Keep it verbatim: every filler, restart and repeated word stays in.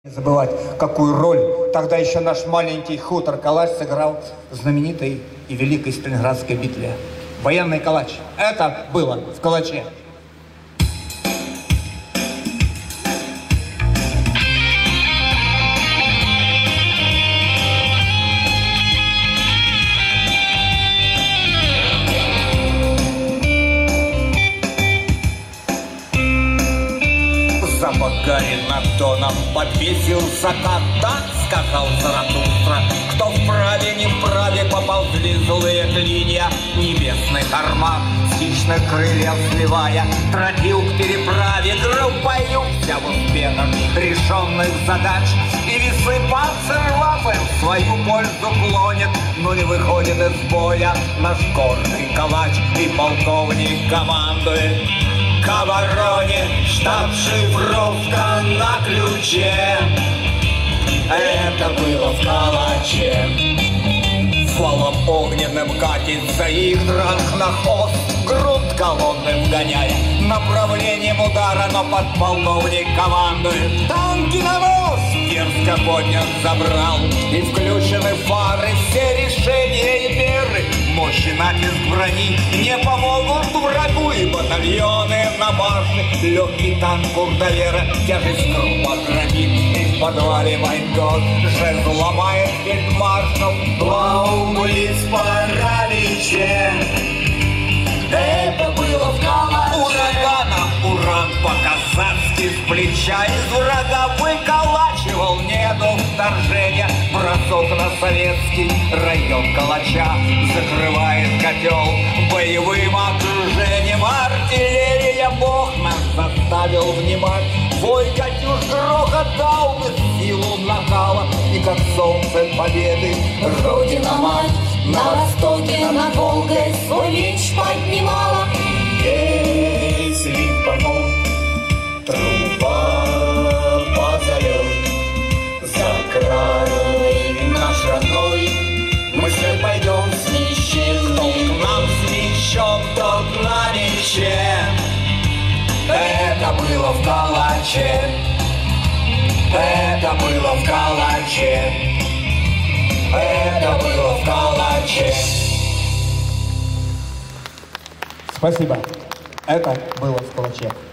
Не забывать, какую роль тогда еще наш маленький хутор Калач сыграл в знаменитой и великой Сталинградской битве. Военный калач. Это было в Калаче. Запогарен над доном подвесил закат, так сказал Заратустра. Кто вправе, не вправе, поползли злые клинья небесных армат, с хищных крыльев сливая, тротил к переправе группою вся в успехах решенных задач. И весы панцерваффе в свою пользу клонит, но не выходит из боя наш гордый калач. И полковник командует: к обороне штаб шифровка на ключе. Это было в Калаче. Валом огненным катится их дранг на хвост, грунт колонны вгоняя направлением удара, но подполковник командует: танки на мост! Дерзко поднят забрал, и включены фары, все решения и меры. Мощь и натиск брони не помогут врагу, и батальоны на башне. Легкий танк Курдавера тяжесть группа громит, и в подвале Майнгот жезл ломает фельдмаршал. Блаублиц параличе. Это было в Калаче. Ураганом уран по-казацки с плеча из врага выколачивал нету вторжения. Бросок на советский район Калача закрывает котел боевым окружением. Артиллерия, Бог нас заставил внимать. Вой катюш, грохот дал силу накала, и как солнце победы Родина-мать на востоке над Волгой свой меч поднимала. Если помог труба позовет за край наш родной, мы все пойдем с мечем. Кто к нам с мечом, тот на мече. Это было в Калаче. Это было в Калаче. Это было в Калаче. Спасибо. Это было в Калаче.